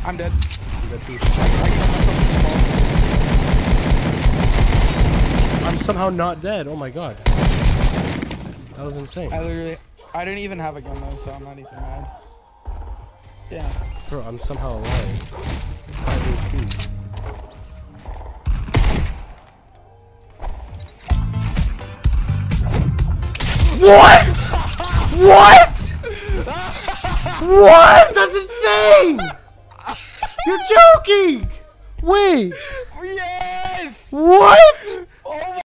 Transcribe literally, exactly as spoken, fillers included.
I'm dead. I'm dead too. I, I get myself I'm somehow not dead. Oh my god. That was insane. I literally, I didn't even have a gun though, so I'm not even mad. Yeah. Bro, I'm somehow alive. five H P. What? What? What? That's insane! You're joking! Wait! Yes! What?